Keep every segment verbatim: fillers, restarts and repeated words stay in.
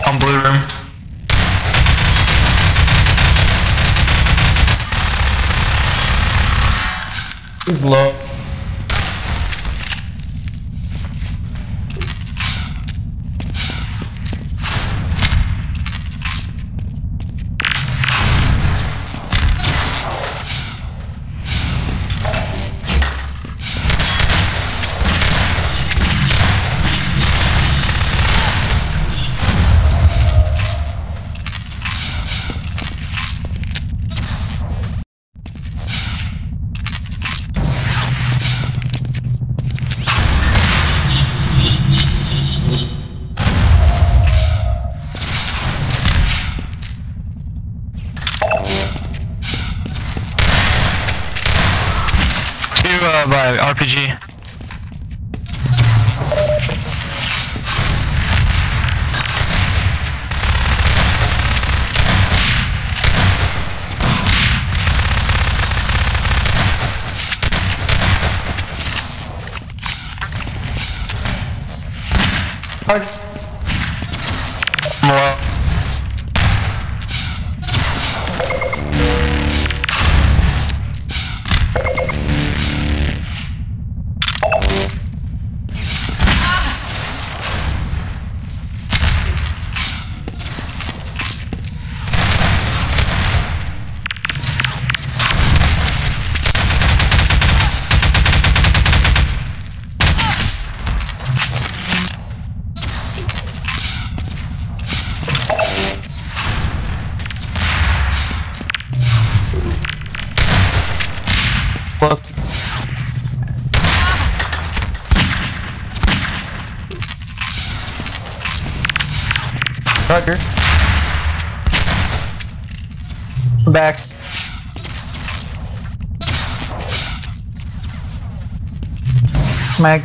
On blue room. Low. Uh, by R P G. More. Plus. Roger. Back. Mag.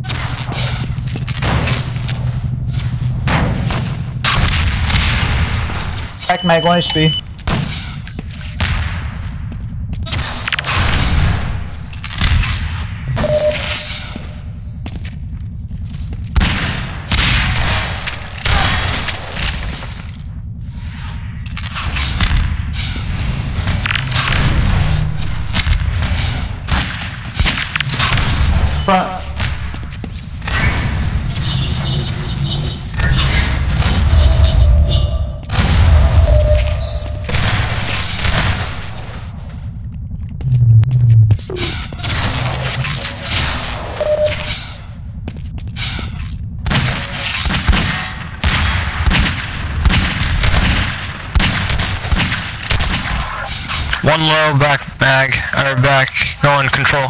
Back mag, one H P. Front. One low, back mag, or back, going control.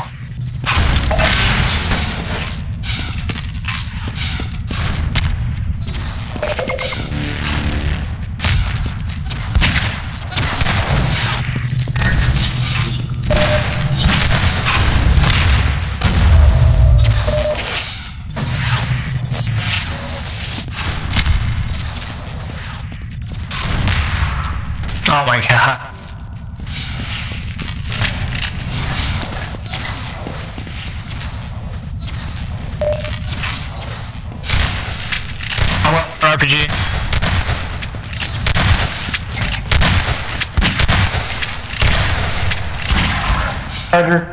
Oh my god. I want R P G. Roger.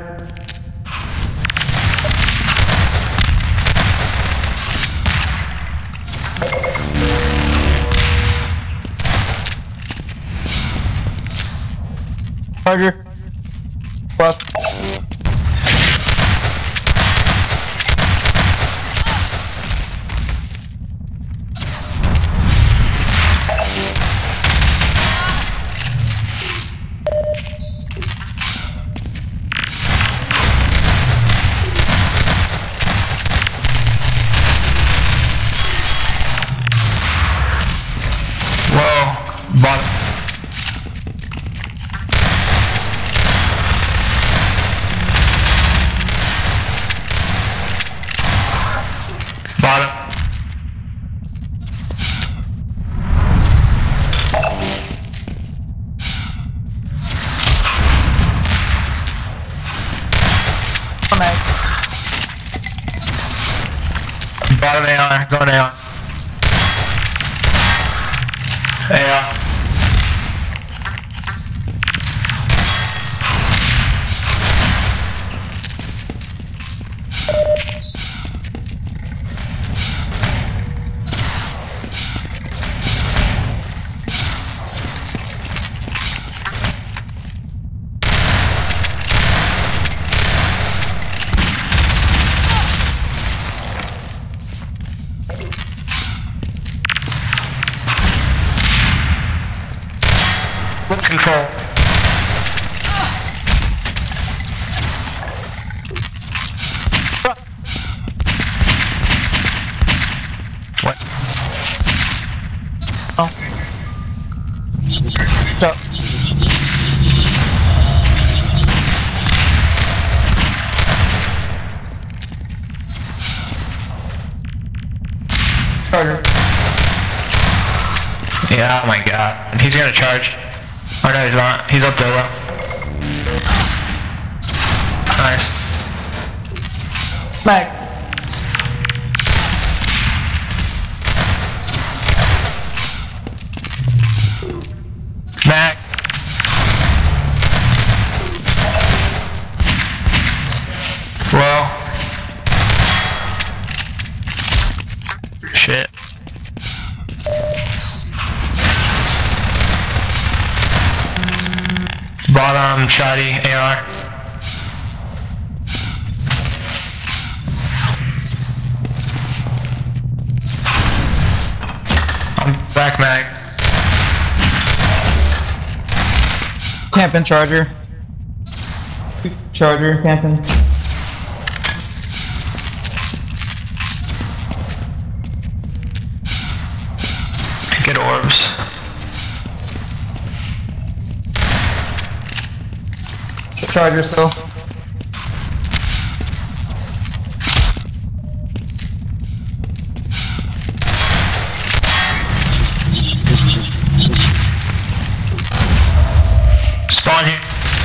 Roger. Plus. Whoa, bottom. Bottom. Bottom A R, going A R. Yeah. With control. What? Oh. Stop. Charger. Yeah, oh my god. He's gonna charge. Oh no, he's not. He's up there though. Nice. Mag. Back. Low. Shit. Bottom, shoddy, A R. I'm back mag. Camping charger. Charger, camping. Get orbs. Charger still. Spawn here.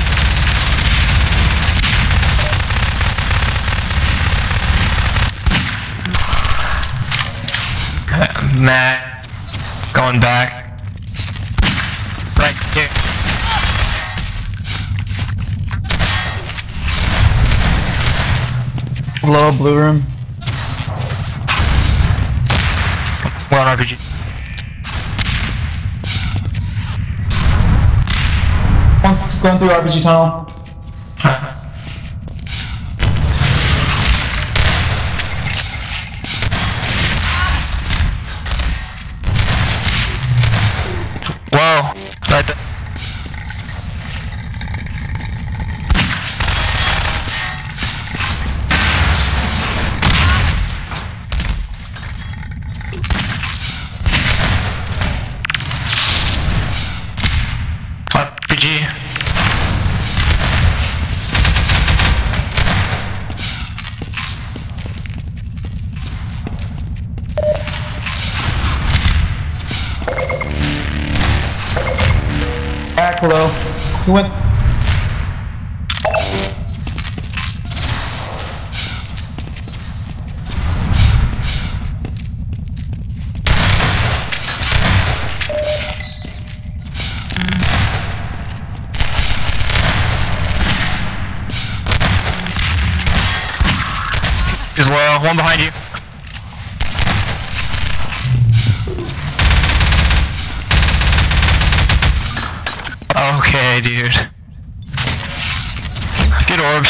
Matt, going back. Right here. Low blue room. We're on R P G. One's going through R P G tunnel. Huh. Whoa, right there. R P G. Back low. He went. As well, one behind you. Okay, dude. Get orbs.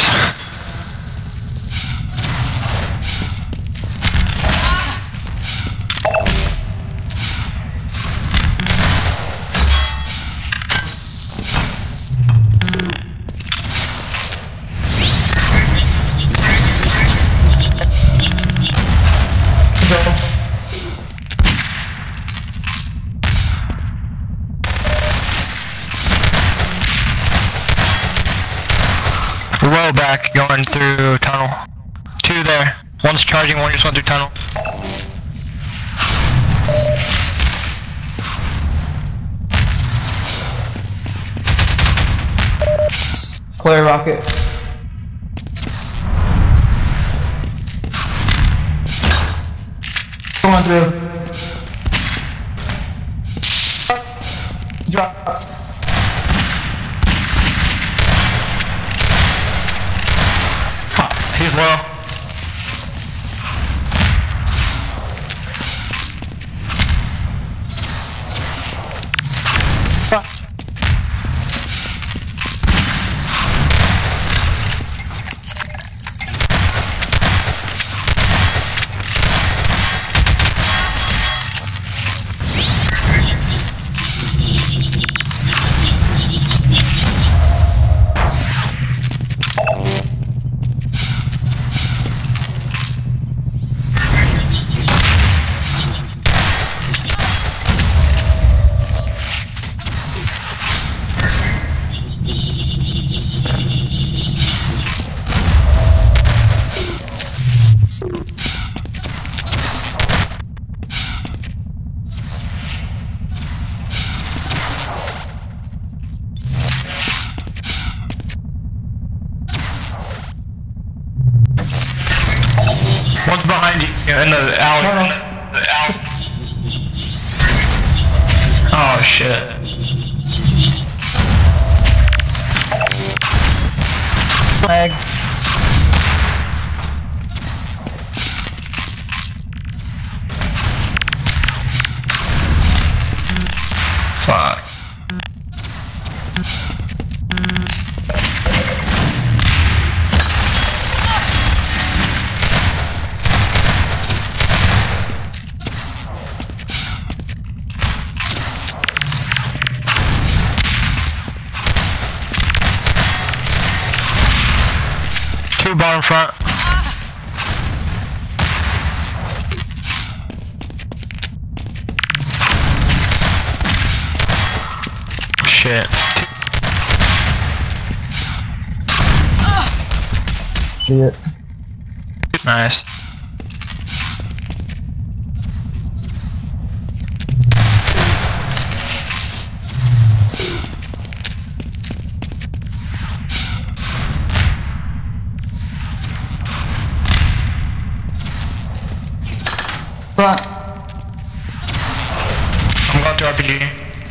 Row back, going through tunnel. Two there. One's charging, one just went through tunnel. Clear rocket. Going through. Drop. Huh, he's low. One's behind you in the alley. No, no. The alley. Oh shit. Flag. Fuck. Two bottom front. Shit. See it. Nice. Front. I'm going to R P G.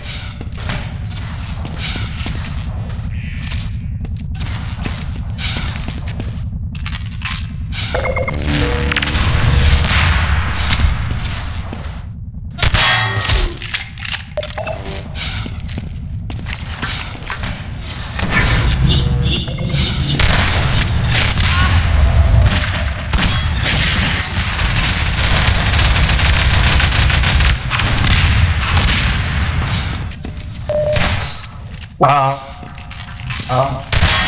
Wow. Oh.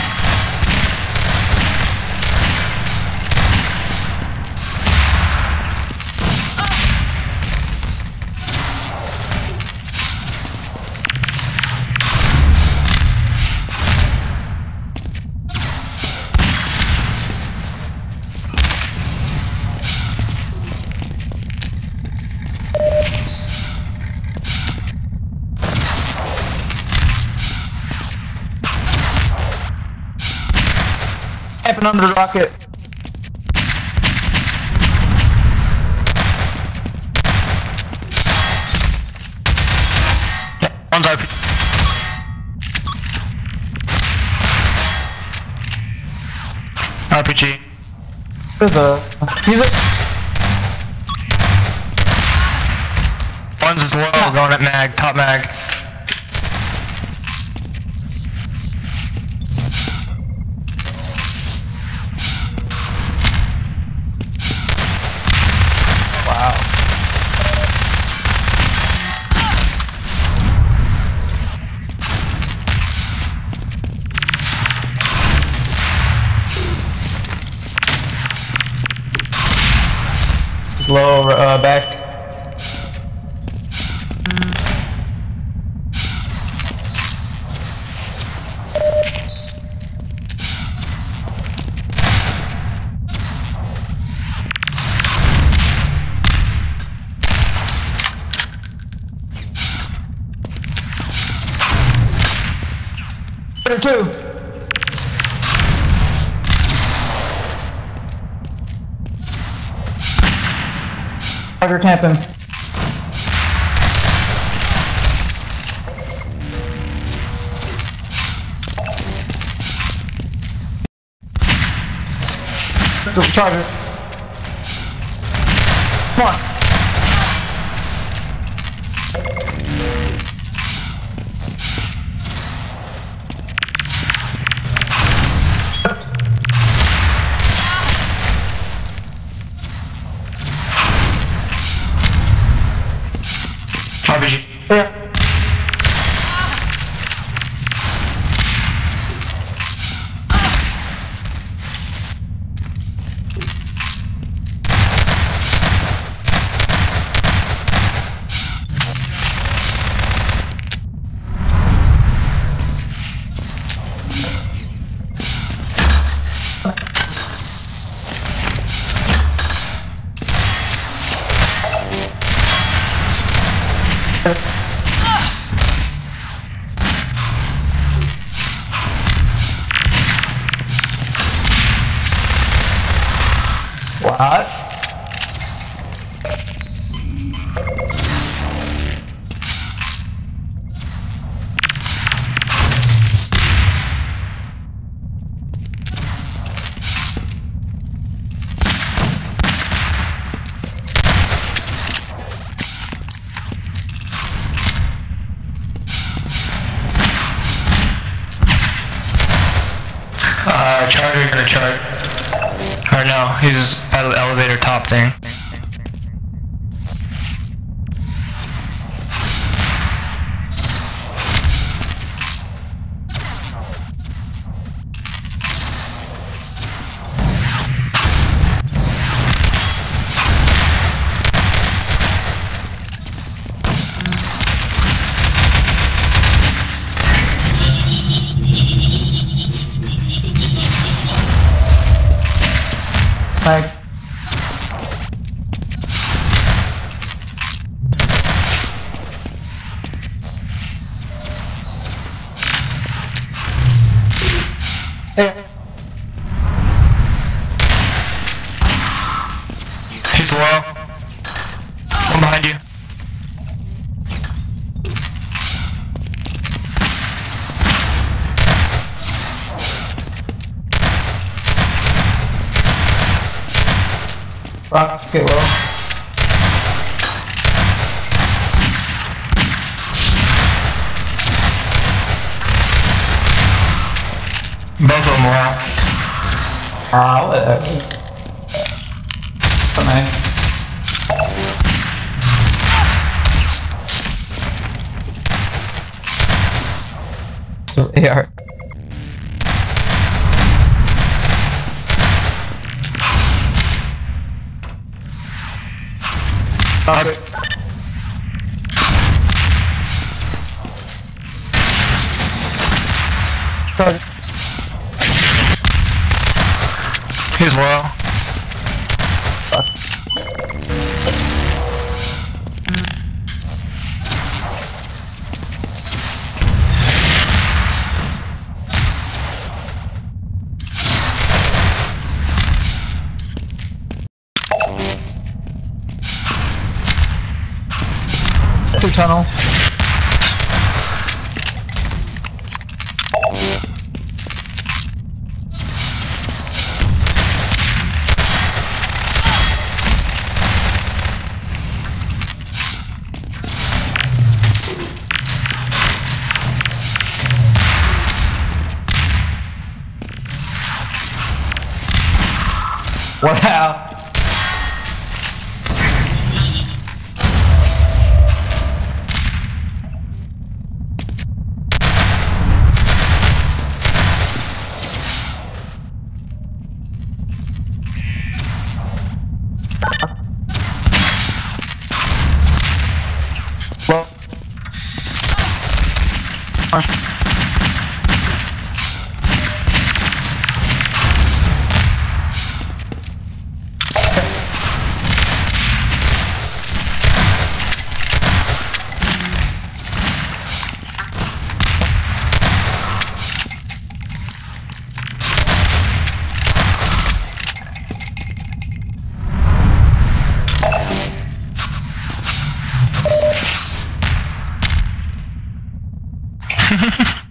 Camping under the rocket. One's R P G. R P G. There's a. He's a. One's low, going at mag, top mag. Wow. Low, uh, back. Or two. Harder camping. Charger. Come on. R P G. Yeah. What? Uh, Charger gonna charge. Or no, he's at the elevator top thing. Like. Hey. He's low. One behind you. Okay, well. Both of them low. Ah, whatever. Fine. So A R. Okay. Charger. He's low. Fuck. Two tunnel. Wow. Well. Ha ha ha.